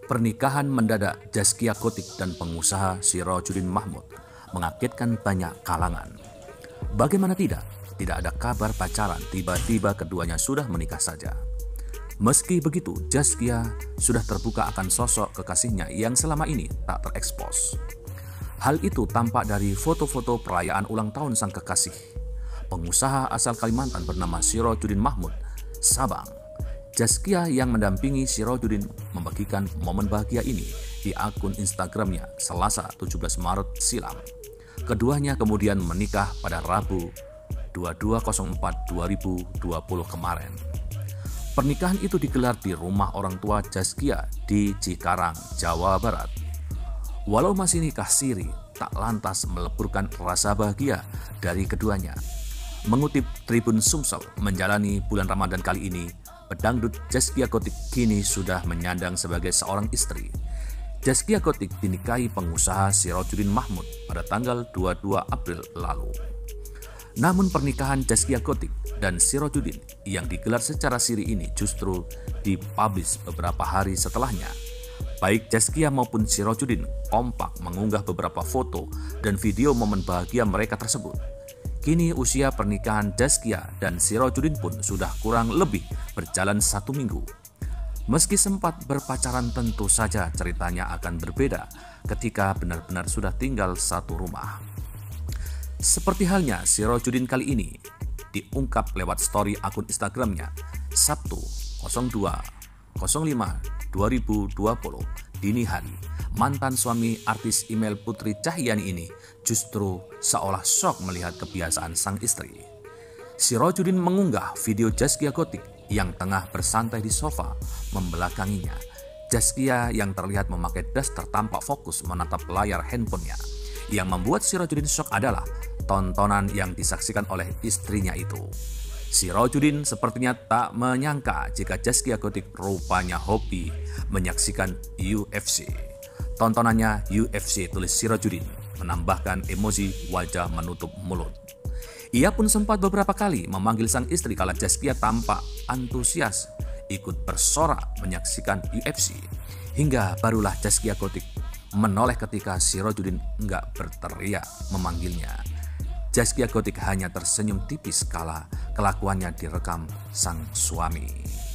Pernikahan mendadak Zaskia Gotik dan pengusaha Sirojudin Mahmud mengagetkan banyak kalangan. Bagaimana tidak ada kabar pacaran, tiba-tiba keduanya sudah menikah saja. Meski begitu, Zaskia sudah terbuka akan sosok kekasihnya yang selama ini tak terekspos. Hal itu tampak dari foto-foto perayaan ulang tahun sang kekasih, pengusaha asal Kalimantan bernama Sirojudin Mahmud, Sabang. Zaskia yang mendampingi Sirojudin membagikan momen bahagia ini di akun Instagramnya Selasa 17 Maret silam. Keduanya kemudian menikah pada Rabu 22/04/2020 kemarin. Pernikahan itu digelar di rumah orang tua Zaskia di Cikarang, Jawa Barat. Walau masih nikah siri, tak lantas meleburkan rasa bahagia dari keduanya. Mengutip Tribun Sumsel, menjalani bulan Ramadan kali ini, pedangdut Zaskia Gotik kini sudah menyandang sebagai seorang istri. Zaskia Gotik dinikahi pengusaha Sirojudin Mahmud pada tanggal 22 April lalu. Namun pernikahan Zaskia Gotik dan Sirojudin yang digelar secara siri ini justru dipublish beberapa hari setelahnya. Baik Zaskia maupun Sirojudin kompak mengunggah beberapa foto dan video momen bahagia mereka tersebut. Kini usia pernikahan Zaskia dan Sirojudin pun sudah kurang lebih berjalan 1 minggu. Meski sempat berpacaran, tentu saja ceritanya akan berbeda ketika benar-benar sudah tinggal satu rumah. Seperti halnya Sirojudin kali ini diungkap lewat story akun Instagramnya Sabtu 02/05/2020 dini hari. Mantan suami artis Email Putri Cahyani ini justru seolah syok melihat kebiasaan sang istri. Sirojudin mengunggah video Zaskia Gotik yang tengah bersantai di sofa membelakanginya. Zaskia yang terlihat memakai daster tampak fokus menatap layar handphonenya. Yang membuat Sirojudin syok adalah tontonan yang disaksikan oleh istrinya itu. Sirojudin sepertinya tak menyangka jika Zaskia Gotik rupanya hobi menyaksikan UFC. Tontonannya UFC, tulis Sirojudin, menambahkan emoji wajah menutup mulut. Ia pun sempat beberapa kali memanggil sang istri kala Zaskia tampak antusias ikut bersorak menyaksikan UFC. Hingga barulah Zaskia Gotik menoleh ketika Sirojudin enggak berteriak memanggilnya. Zaskia Gotik hanya tersenyum tipis kala kelakuannya direkam sang suami.